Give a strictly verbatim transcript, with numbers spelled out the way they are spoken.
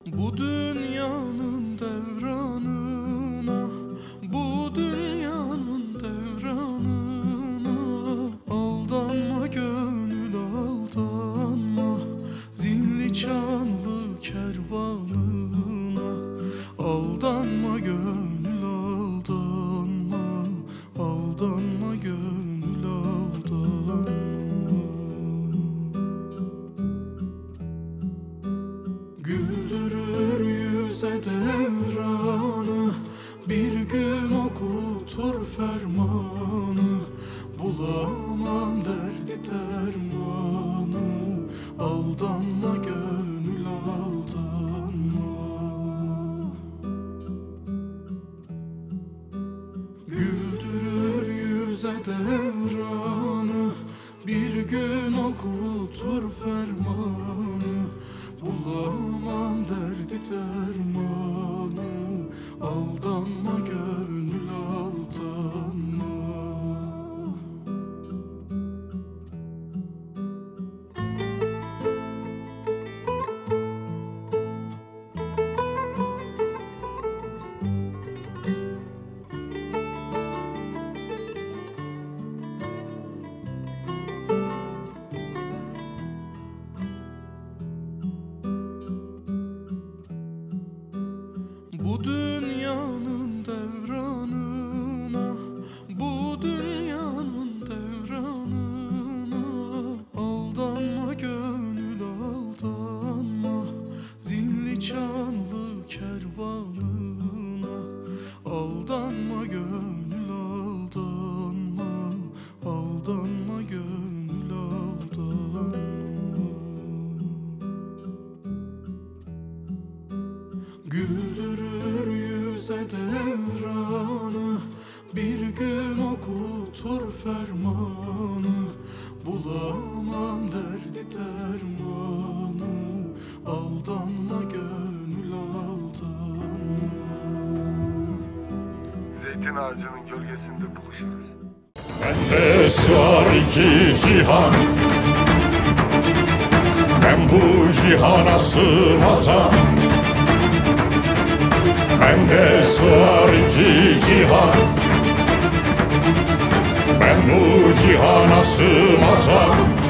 Bu dünyanın devranına, bu dünyanın devranına aldanma gönül, aldanma zilli çanlı kervanına. Aldanma gönül, aldanma, aldanma gönül, aldanma. Güldürür yüze devranı, bir gün okutur fermanı. Bulamam derdi dermanı, aldanma gönül, aldanma. Güldürür yüze devranı, bir gün okutur fermanı. Bulamam derdi dermanı, aldanma gönül, aldanma. Bu dünyanın devranına, bu dünyanın devranına aldanma gönül, aldanma zilli çanlı kervanına. Aldanma gönül, aldanma, aldanma gönül, aldanma. Güldürür yüze devranı, bir gün okutur fermanı. Bulamam derdi dermanı, aldanma gönül, aldanma. Zeytin ağacının gölgesinde buluşuruz. Bende sığar iki cihan, ben bu cihana sığmazam. Bende sığar iki cihan, ben bu cihana sığmazam.